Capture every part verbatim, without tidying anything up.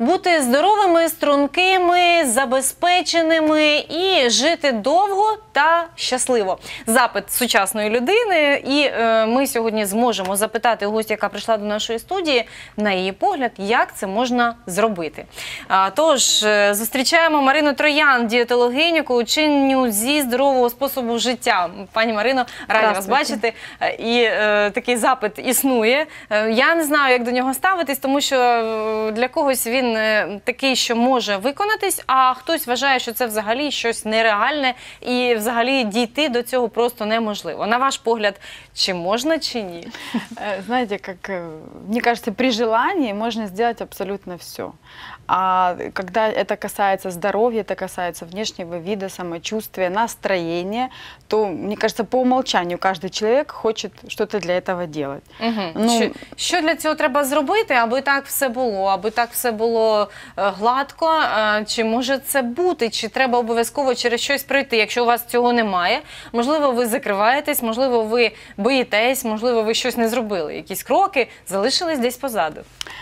бути здоровими, стрункими, забезпеченими і жити довго та щасливо. Запит сучасної людини. І е, ми сьогодні зможемо запитати гостя, яка прийшла до нашої студії, на її погляд, як це можна зробити. А, тож, е, зустрічаємо Марину Троян, дієтологиню, коучиню зі здорового способу життя. Пані Марино, раді вас бачити. І е, такий запит існує. Е, я не знаю, як до нього ставитись, тому що для когось він е, такий, що може виконатись, а хтось вважає, що це взагалі щось нереальне і взагалі дійти до цього просто неможливо. На ваш погляд, чи можна, чи ні? Знаете, как, мне кажется, при желании можно сделать абсолютно все. А когда это касается здоровья, это касается внешнего вида, самочувствия, настроения, то, мне кажется, по умолчанию каждый человек хочет что-то для этого делать. Угу. Ну, що, що для цього треба зробити, аби так все було, аби так все було е, гладко? Е, чи може це бути, чи треба обов'язково через щось пройти? Якщо у вас цього немає, можливо, ви закриваєтесь, можливо, ви боїтесь, можливо, ви щось не зробили, якісь кроки залишились десь позаду.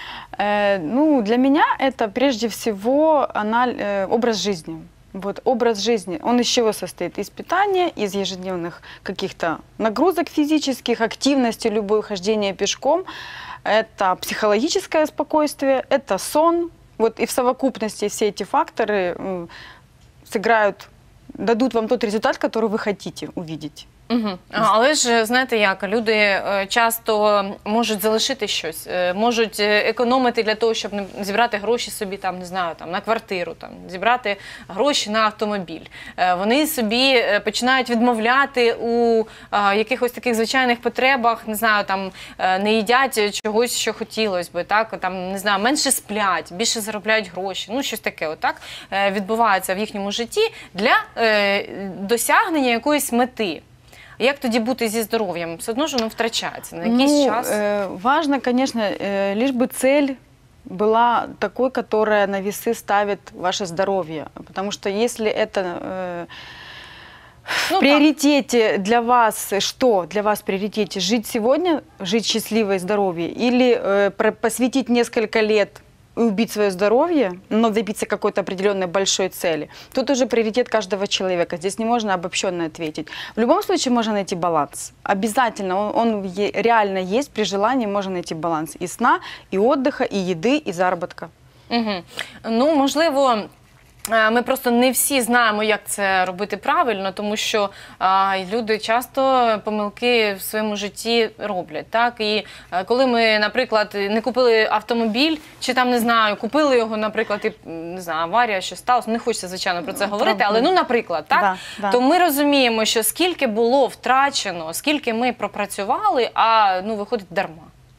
Э, ну, для меня это прежде всего аналь... э, образ жизни. Вот образ жизни, он из чего состоит? Из питания, из ежедневных каких-то нагрузок физических, активности, любое хождение пешком. Это психологическое спокойствие, это сон. Вот и в совокупности все эти факторы э, сыграют, дадут вам тот результат, который вы хотите увидеть. Угу. Але ж, знаєте як, люди часто можуть залишити щось, можуть економити для того, щоб зібрати гроші собі, там, не знаю, там, на квартиру, там, зібрати гроші на автомобіль. Вони собі починають відмовляти у а, якихось таких звичайних потребах, не знаю, там, не їдять чогось, що хотілося би, так, там, не знаю, менше сплять, більше заробляють гроші, ну, щось таке, отак, відбувається в їхньому житті для е, досягнення якоїсь мети. Як тоді бути зі здоров'ям? Все одно ж воно втрачається на якийсь ну, час. Э, важно, конечно, э, лишь бы цель была такой, которая на весы ставит ваше здоровье. Потому что если это э, ну, в приоритете так. для вас, что для вас в приоритете? Жить сегодня, жить счастливое здоровье? Или э, посвятить несколько лет и убить свое здоровье, но добиться какой-то определенной большой цели? Тут уже приоритет каждого человека. Здесь не можно обобщенно ответить. В любом случае можно найти баланс. Обязательно. Он, он реально есть. При желании можно найти баланс и сна, и отдыха, и еды, и заработка. Угу. Ну, можливо, ми просто не всі знаємо, як це робити правильно, тому що а, люди часто помилки в своєму житті роблять. Так? І а, коли ми, наприклад, не купили автомобіль, чи там, не знаю, купили його, наприклад, і, не знаю, аварія, що сталося, не хочеться, звичайно, про це говорити, але, ну, наприклад, так? Да, да. То ми розуміємо, що скільки було втрачено, скільки ми пропрацювали, а, ну, виходить, дарма.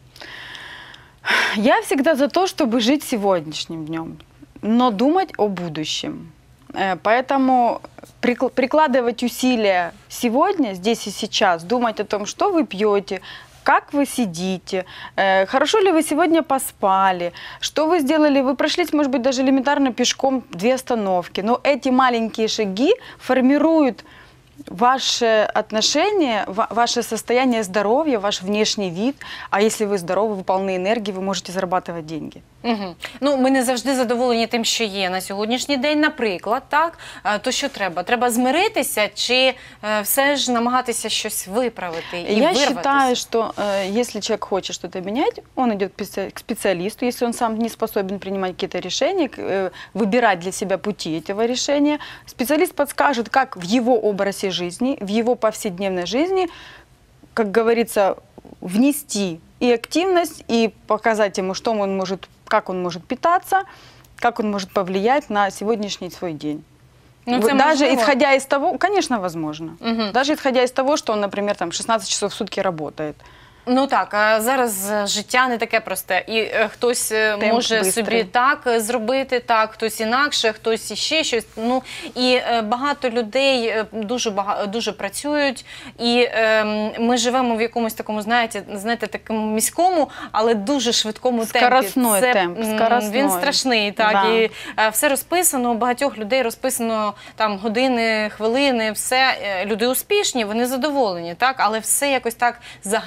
Я всегда за то, чтобы жить сегодняшним днем, но думать о будущем. Поэтому прикладывать усилия сегодня, здесь и сейчас, думать о том, что вы пьете, как вы сидите, хорошо ли вы сегодня поспали, что вы сделали, вы прошлись, может быть, даже элементарно пешком две остановки. Но эти маленькие шаги формируют ваше отношение, ваше состояние здоровья, ваш внешний вид. А если вы здоровы, вы полны энергии, вы можете зарабатывать деньги. Угу. Ну, ми не завжди задоволені тим, що є на сьогоднішній день, наприклад, так? То що треба? Треба змиритися чи все ж намагатися щось виправити і Я вирватися? считаю, что э, если человек хочет что-то менять, он идет к специалисту. Если он сам не способен принимать какие-то решения, э, выбирать для себя пути этого решения, специалист подскажет, как в его образе жизни, в его повседневной жизни, как говорится, внести и активность, и показать ему, что он может, как он может питаться, как он может повлиять на сегодняшний свой день. Ну, даже можливо? Исходя из того, конечно, возможно. Угу. Даже исходя из того, что он, например, там шестнадцать часов в сутки работает. Ну так, а зараз життя не таке просте. І е, хтось Темп може бистрий. собі так зробити, так, хтось інакше, хтось іще щось. Ну, і е, багато людей дуже, багато, дуже працюють. І е, ми живемо в якомусь такому, знаєте, знаєте, такому міському, але дуже швидкому темпі. Скоростной Це, темп. Скоростной. Він страшний, так. Да. І е, все розписано, у багатьох людей розписано там години, хвилини, все. Люди успішні, вони задоволені, так, але все якось так за графіком.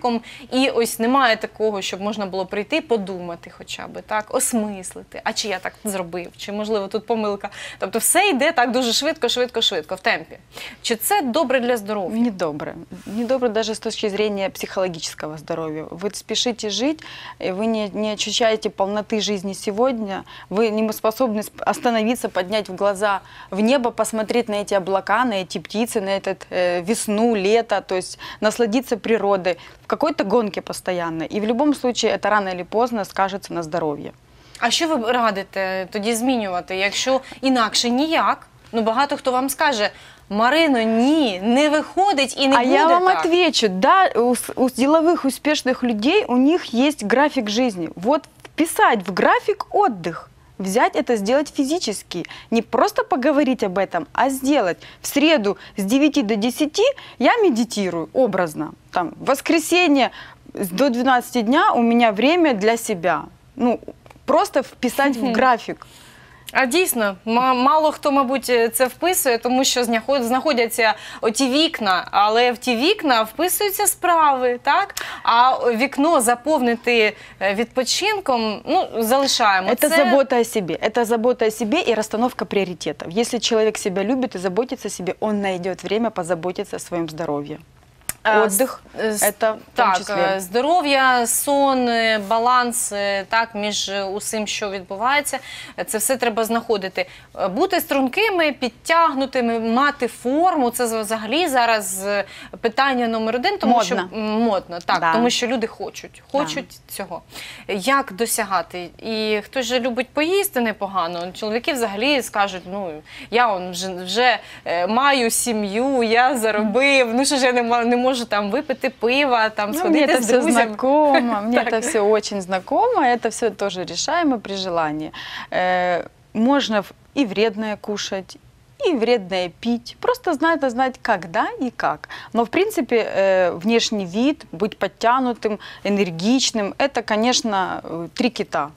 відпочинком, і ось немає такого, щоб можна було прийти, подумати хоча б, так, осмислити, а чи я так зробив, чи можливо тут помилка. Тобто все йде так дуже швидко, швидко, швидко, в темпі. Чи це добре для здоров'я? Недобро. Недобро даже с точки зрения психологического здоровья. Вы спешите жить, и вы не, не ощущаете полноты жизни сегодня, вы не способны остановиться, поднять в глаза в небо, посмотреть на эти облака, на эти птицы, на этот э, весну, лето, то есть насладиться природой в какой-то гонке постоянно. И в любом случае это рано или поздно скажется на здоровье. А що ви радите тоді змінювати, якщо інакше ніяк? Ну, багато хто вам скаже: Марино, ні, не виходить і не а буде я вам так. отвечу, да, у, у деловых успешных людей у них есть график жизни. Вот вписать в график отдых, взять это, сделать физически. Не просто поговорить об этом, а сделать. В среду с девяти до десяти я медитирую образно. Там, в воскресенье до двенадцати дня у меня время для себя. Ну, просто вписать в график. А дійсно, мало хто, мабуть, це вписує, тому що знаходяться оті вікна, але в ті вікна вписуються справи, так? А вікно заповнити відпочинком, ну, залишаємо. Это це... забота о себе. Это забота о себе и расстановка приоритетов. Если человек себя любит и заботится о себе, он найдет время позаботиться о своем здоровье. Отдых, это в тому числі. Так, здоров'я, сон, баланс, так, між усім, що відбувається, це все треба знаходити. Бути стрункими, підтягнутими, мати форму, це взагалі зараз питання номер один, тому модно. що модно, так, да. тому що люди хочуть, хочуть да. цього. Як досягати? І хтось же любить поїсти непогано, чоловіки взагалі скажуть: ну, я он вже, вже маю сім'ю, я заробив, ну що ж я не, не можу там выпить пива, там, ну, сходить мне это с все друзьями. знакомо, мне это все очень знакомо, это все тоже решаемо при желании. Э, можно и вредное кушать, и вредное пить. Просто знать, знать, когда и как. Но, в принципе, э, внешний вид, быть подтянутым, энергичным, это, конечно, три кита.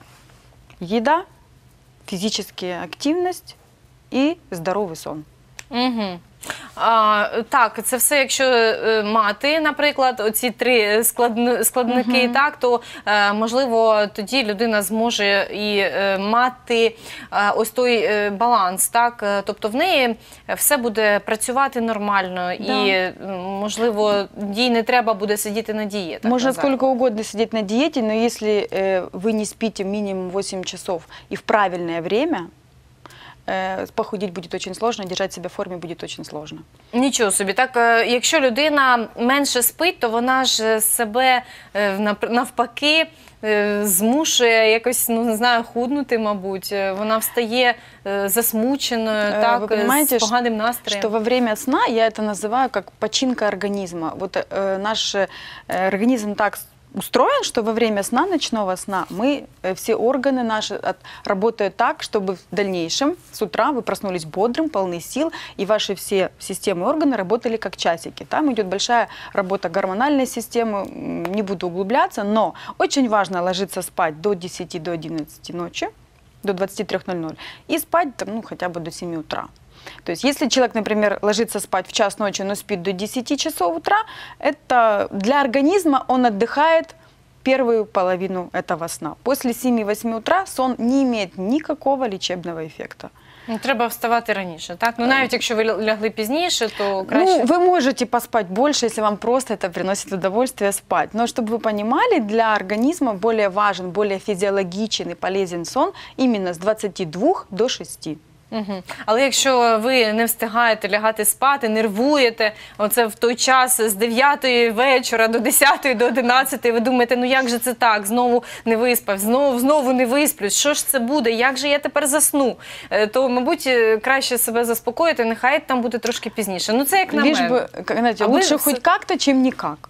Еда, физическая активность и здоровый сон. Угу. А, так, це все, якщо е, мати, наприклад, оці три складни, складники, угу. так, то, е, можливо, тоді людина зможе і е, мати е, ось той е, баланс, так, тобто в неї все буде працювати нормально, да. і, можливо, їй не треба буде сидіти на дієтах. Можно сколько угодно сидеть на диете, но если э, вы не спите минимум восемь часов и в правильное время, похудеть будет очень сложно, держать себя в формі буде дуже сложно. Нічого собі. Так, якщо людина менше спить, то вона ж себе навпаки змушує якось, ну, не знаю, худнути, мабуть. Вона встає засмученою, так, з поганим настроєм. Что во время сна, я это называю как починка организма. Вот э, наш э, организм так устроен, что во время сна, ночного сна, мы, все органы наши от, работают так, чтобы в дальнейшем с утра вы проснулись бодрым, полны сил, и ваши все системы и органы работали как часики. Там идет большая работа гормональной системы, не буду углубляться, но очень важно ложиться спать до десяти, до одиннадцати ночи, до двадцати трёх ноль-ноль, и спать там, ну, хотя бы до семи утра. То есть, если человек, например, ложится спать в час ночи, но спит до десяти часов утра, это для организма он отдыхает первую половину этого сна. После семи-восьми утра сон не имеет никакого лечебного эффекта. Треба вставати раніше, так? Ну, навіть якщо ви лягли пізніше, то краще... Ну, вы можете поспать больше, если вам просто это приносит удовольствие спать. Но чтобы вы понимали, для организма более важен, более физиологичен и полезен сон именно с двадцати двух до шести. Угу. Але якщо ви не встигаєте лягати спати, нервуєте, оце в той час з дев'ятої вечора до десятої, до одинадцятої, ви думаєте, ну як же це так, знову не виспав, знову, знову не висплюсь, що ж це буде, як же я тепер засну? То, мабуть, краще себе заспокоїти, нехай там буде трошки пізніше. Ну це як на Лиш мене. би, знаєте, лучше хоч як-то, чим ніяк.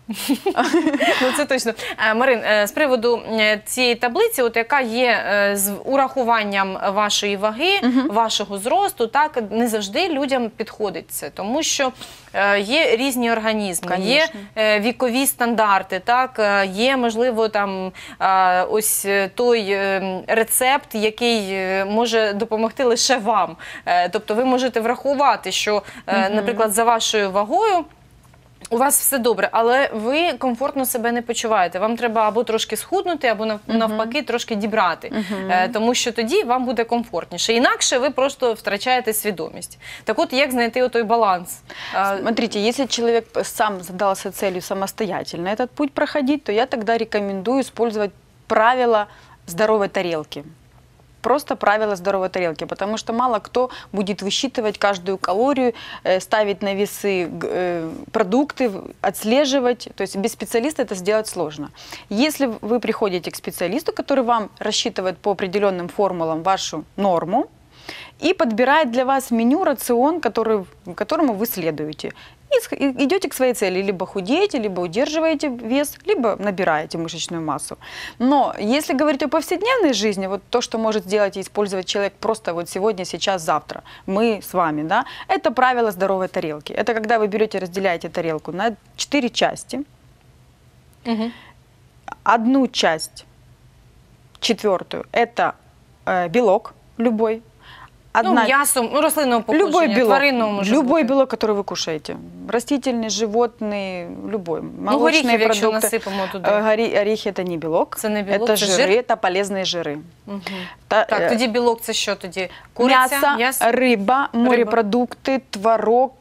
Ну це точно. Марин, з приводу цієї таблиці, от яка є з урахуванням вашої ваги, вашого зросту, так, не завжди людям підходить це, тому що е, є різні організми, Конечно. є е, вікові стандарти, так, е, є, можливо, там е, ось той е, рецепт, який е, може допомогти лише вам. Е, тобто ви можете врахувати, що, е, наприклад, за вашою вагою У вас все добре, але ви комфортно себе не почуваєте. Вам треба або трошки схуднути, або нав- навпаки трошки дібрати. Е, Тому що тоді вам буде комфортніше. Інакше ви просто втрачаєте свідомість. Так от, як знайти отой баланс? Е, Смотрите, если человек сам задался целью самостоятельно этот путь проходить, то я тогда рекомендую использовать правила здоровой тарелки. Просто правила здоровой тарелки, потому что мало кто будет высчитывать каждую калорию, э, ставить на весы э, продукты, отслеживать. То есть без специалиста это сделать сложно. Если вы приходите к специалисту, который вам рассчитывает по определенным формулам вашу норму и подбирает для вас меню, рацион, который, которому вы следуете, и идете к своей цели, либо худеете, либо удерживаете вес, либо набираете мышечную массу. Но если говорить о повседневной жизни, вот то, что может сделать и использовать человек просто вот сегодня, сейчас, завтра, мы с вами, да, это правило здоровой тарелки. Это когда вы берете, разделяете тарелку на четыре части. Угу. Одну часть, четвертую, это э, белок любой. Ну, м'ясо, ну, рослинного походження, любой белок, тваринного може любой бути. белок, который вы кушаете. Растительный, животный, любой. Ну, Молочные горіхів, якщо продукты. насипемо туди. Э, гори- Орехи – это не белок, Це не білок, это це жиры, жир? это полезные жиры. Угу. Та- Так, э, тоді білок це що тоді? Куриця, Мясо, рыба, морепродукты, творог,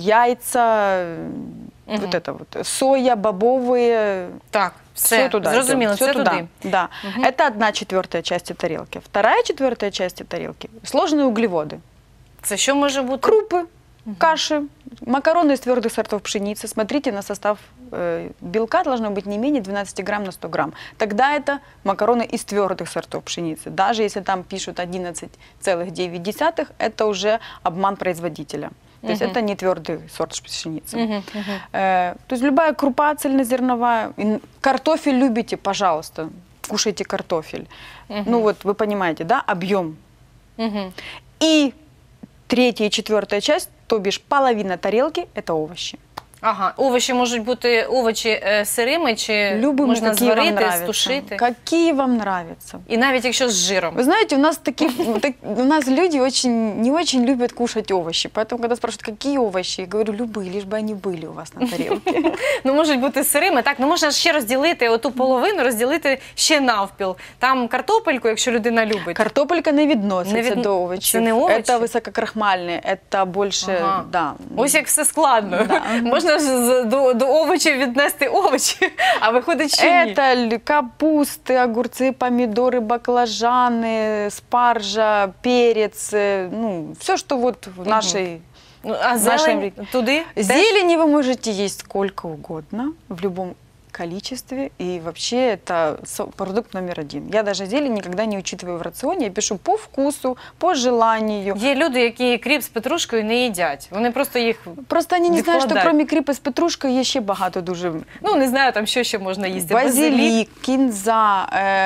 яйца, Мгм. вот это вот, соя, бобовые. Так, все, Все туда зрозуміло, идет, це всё туда. туди. Да. Мгм. Это одна четвертая часть тарелки. Вторая четвертая часть тарелки – сложные углеводы. Це що може бути? Крупы, каши, макароны из твердых сортов пшеницы. Смотрите на состав э, белка, должно быть не менее двенадцать грамм на сто грамм. Тогда это макароны из твердых сортов пшеницы. Даже если там пишут одиннадцать целых девять десятых, это уже обман производителя. То есть Мгм. это не твердый сорт пшеницы. Мгм, мгм. Э, то есть любая крупа цельнозерновая. И картофель любите, пожалуйста, кушайте картофель. Мгм. Ну вот вы понимаете, да, объем. Мгм. И третья и четвертая часть, то бишь половина тарелки – это овощи. Ага, овочі можуть бути овочі е, сирими, чи Любыми, можна какие вам зварити, нравятся. стушити. Какие вам нравятся. І навіть якщо з жиром. Вы знаете, у нас такие, так- у нас люди очень, не очень любят кушать овощи. Поэтому, когда спрашивают, какие овощи, я говорю, любые, лишь бы они были у вас на тарелке. Ну, можуть бути сирими, так, ну можна ще розділити оту половину, розділити ще навпіл. Там картопельку, якщо людина любить. Картопелька не відноситься Не від- до овощей. Це не овочі? Это высококрахмальные, это больше, Ага. да. Ось як все складно. Да. Можна ж з- до, до овочів віднести овочі, а виходить, що ні. Это л- капусты, огурцы, помидоры, баклажаны, спаржа, перец, э, ну, все, что вот в Мгм. нашей... Ну, а нашій зелень рі- туди? теж? Зелени вы можете есть сколько угодно, в любом количестве, и вообще это со- продукт номер один. Я даже зелень никогда не учитываю в рационе, я пишу по вкусу, по желанию. Є люди, які кріп з петрушкою не їдять. Вони просто їх, Просто они не знают, что Відкладай. кроме кріпи з петрушкою є ще багато дуже. ну не знаю, там що ще можна їсти. Базилик, кинза,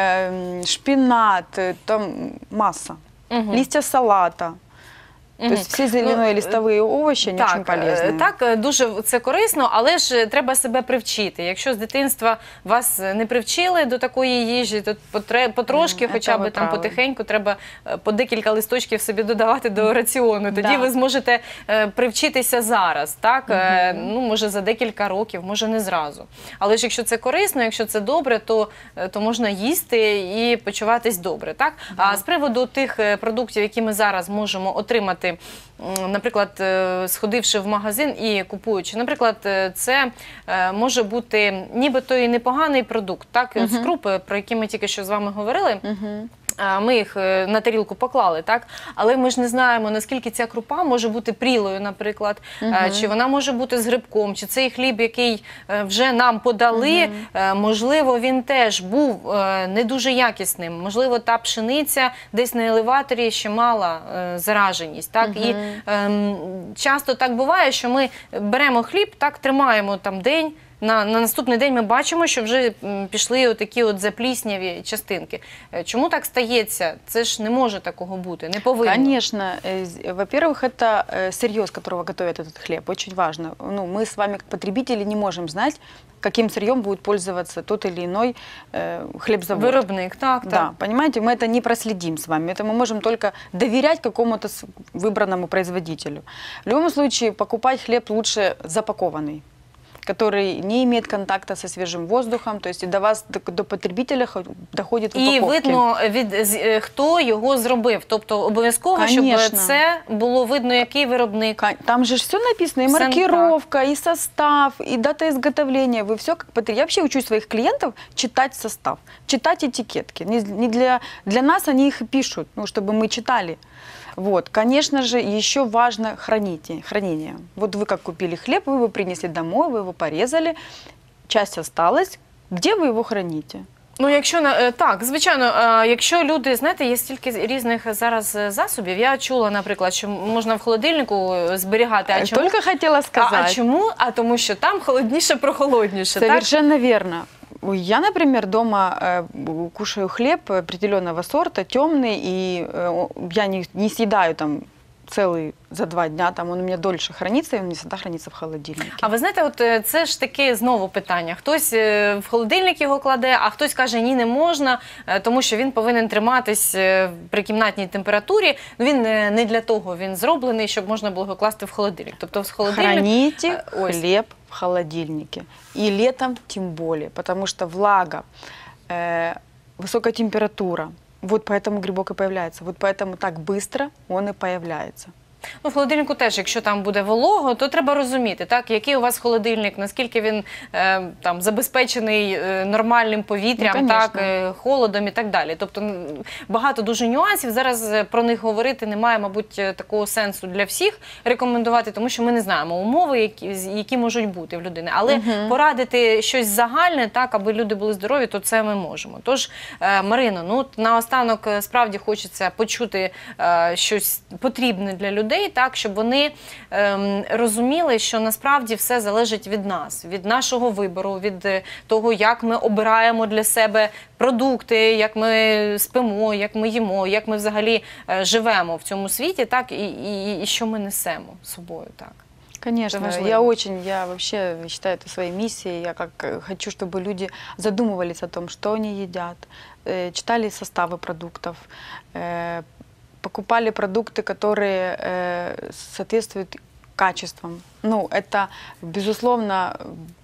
э, шпинат, э, там масса. Мгм. Листья салата. Мгм. То есть все зеленые Ну, листовые овощи, они очень Так, е, полезные. так, е, дуже це корисно, але ж треба себе привчити. Якщо з дитинства вас не привчили до такої їжі, то потре- потрошки, Мгм, хоча це б ви там праві. потихеньку треба е, по декілька листочків собі додавати до раціону. Тоді Да. ви зможете е, привчитися зараз, так? Е, Ну, може, за декілька років, може, не зразу. Але ж якщо це корисно, якщо це добре, то, е, то можна їсти і почуватись добре, так? А з приводу тих е, продуктів, які ми зараз можемо отримати, м, наприклад, е, сходивши в магазин і купуючи, наприклад, е, це е, може бути нібито і непоганий продукт, так? І от Мгм. скрупи, про які ми тільки що з вами говорили, Мгм. а, ми їх е, на тарілку поклали, так? Але ми ж не знаємо, наскільки ця крупа може бути прілою, наприклад, е, Мгм. чи вона може бути з грибком, чи цей хліб, який е, вже нам подали, е, можливо, він теж був е, не дуже якісним. Можливо, та пшениця десь на елеваторі ще мала е, зараженість, так? І ем, часто так буває, що ми беремо хліб, так, тримаємо там день, На, на наступний день ми бачимо, що вже м, пішли отакі от заплісняві частинки. Е, Чому так стається? Це ж не може такого бути, не повинно. Конечно. Э, з- Во-первых, это э, сырье, с которого готовят этот хлеб. Очень важно. Ну, мы с вами, как потребители, не можем знать, каким сырьем будет пользоваться тот или иной э, хлебзавод. Виробник, так, Да, так. понимаете, мы это не проследим с вами. Это мы можем только доверять какому-то с- выбранному производителю. В любом случае, покупать хлеб лучше запакованный. который не имеет контакта со свежим воздухом, то есть и до вас, до, до потребителя доходит в І упаковке. видно, від, з- хто його зробив. Тобто обов'язково, щоб Конечно. це було видно, який виробник. Ка- Там же все написано, и Сам маркировка, и состав, и дата изготовления. Вы все как потребитель. Я вообще учу своих клиентов читать состав, читать этикетки. Не, не для, для нас они их и пишут, ну, чтобы мы читали. Вот. Конечно же, еще важно хранить, хранение. Вот вы как купили хлеб, вы его принесли домой, вы его порезали, часть осталась. Где вы его храните? Ну, якщо на- е, так, звичайно, е, якщо люди, знаєте, є стільки різних зараз е, засобів. Я чула, наприклад, що можна в холодильнику зберігати. А чому? Только хотела А, сказать. а чому? А тому що там холодніше, прохолодніше. Так? Совершенно верно. Я, например, дома э, кушаю хлеб определенного сорта, темный, и э, я не, не съедаю там целый за два дня, там он у меня дольше хранится, и он не всегда хранится в холодильнике. А ви знаєте, от е, це ж таке знову питання. Хтось е, в холодильник його кладе, а хтось каже, ні, не можна, е, тому що він повинен триматись е, при кімнатній температурі. Ну, він е, не для того він зроблений, щоб можна було його класти в холодильник. Тобто в холодильник... Храните Э, ой. хлеб в холодильнике. И летом тем более, потому что влага, э, высокая температура, вот поэтому грибок и появляется. Вот поэтому так быстро он и появляется. Ну, в холодильнику теж, якщо там буде волого, то треба розуміти, так, який у вас холодильник, наскільки він е, там забезпечений е, нормальним повітрям, Ну, так, конечно. е, холодом і так далі. Тобто м, багато дуже нюансів. Зараз е, про них говорити немає, мабуть, е, такого сенсу для всіх рекомендувати, тому що ми не знаємо умови, які, з- які можуть бути в людини. Але Мгм. порадити щось загальне, так, аби люди були здорові, то це ми можемо. Тож, е, Марино, ну, от наостанок е, справді хочеться почути е, щось потрібне для людей, так, щоб вони ем, розуміли, що насправді все залежить від нас, від нашого вибору, від е, того, як ми обираємо для себе продукти, як ми спимо, як ми їмо, як ми взагалі е, живемо в цьому світі, так, і, і, і що ми несемо з собою, так. Конечно, Это важливо. я очень, я вообще считаю это своей миссией. Я как э, хочу, чтобы люди задумывались о том, что они едят, э, читали составы продуктов, э, покупали продукты, которые э, соответствуют качествам. Ну, это, безусловно,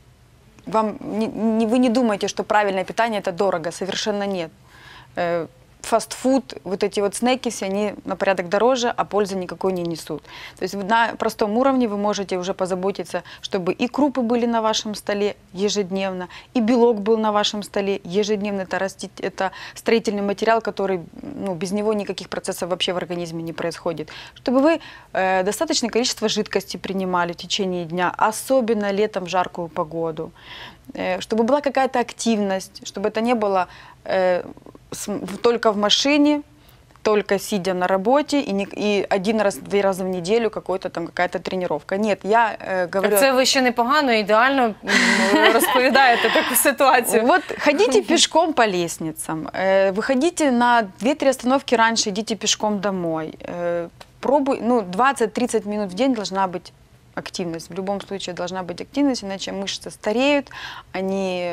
вам не, не- вы не думаете, что правильное питание – это дорого. Совершенно нет. Э, Фастфуд, вот эти вот снеки все, они на порядок дороже, а пользы никакой не несут. То есть на простом уровне вы можете уже позаботиться, чтобы и крупы были на вашем столе ежедневно, и белок был на вашем столе ежедневно. Это, растить, это строительный материал, который, ну, без него никаких процессов вообще в организме не происходит. Чтобы вы э, достаточное количество жидкости принимали в течение дня, особенно летом в жаркую погоду. Э, чтобы была какая-то активность, чтобы это не было э, с- в- только в машине, только сидя на работе и, не, и один раз, два раза в неделю какой-то там какая-то тренировка. Нет, я э, говорю... Це ви ще непогано, ідеально м, розповідаєте таку ситуацію. Вот ходите пешком по лестницам, э, выходите на две-три остановки раньше, идите пешком домой. Э, пробуй, ну, двадцать-тридцать минут в день должна быть активность. В любом случае должна быть активность, иначе мышцы стареют, они...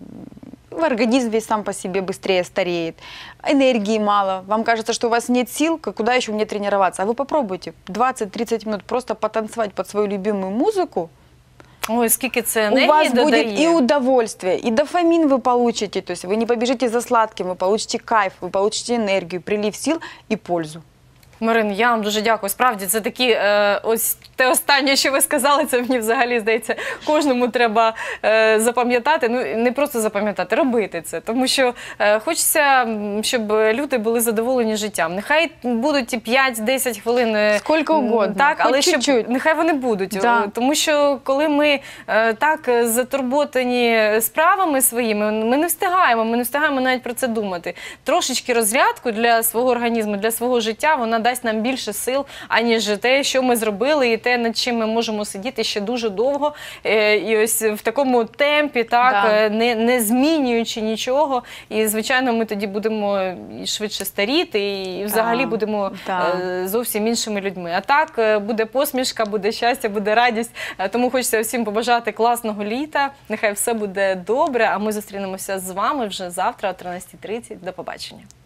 В организм весь сам по себе быстрее стареет, энергии мало. Вам кажется, что у вас нет сил, как- куда еще мне тренироваться? А вы попробуйте двадцать-тридцать минут просто потанцевать под свою любимую музыку. Ой, скільки це У енергії вас додає. будет и удовольствие, и дофамин вы получите. То есть вы не побежите за сладким, вы получите кайф, вы получите энергию, прилив сил и пользу. Марин, я вам дуже дякую. Справді, це такі, е, ось те останнє, що ви сказали, це мені взагалі, здається, кожному треба е, запам'ятати. Ну, не просто запам'ятати, робити це. Тому що е, хочеться, м, щоб люди були задоволені життям. Нехай будуть і п'ять-десять хвилин. е, Скільки м, угодно, Так, хоч але щоб, чуть-чуть. нехай вони будуть. Да. Е, Тому що коли ми е, так е, затурботані справами своїми, ми не встигаємо, ми не встигаємо навіть про це думати. Трошечки розрядку для свого організму, для свого життя, вона дасть нам більше сил, аніж те, що ми зробили, і те, над чим ми можемо сидіти ще дуже довго. Е, І ось в такому темпі, так, Да. е, не, не змінюючи нічого. І, звичайно, ми тоді будемо і швидше старіти, і взагалі А, будемо да. е, зовсім іншими людьми. А так, е, буде посмішка, буде щастя, буде радість. Е, Тому хочеться всім побажати класного літа. Нехай все буде добре, а ми зустрінемося з вами вже завтра о тринадцятій тридцять. До побачення.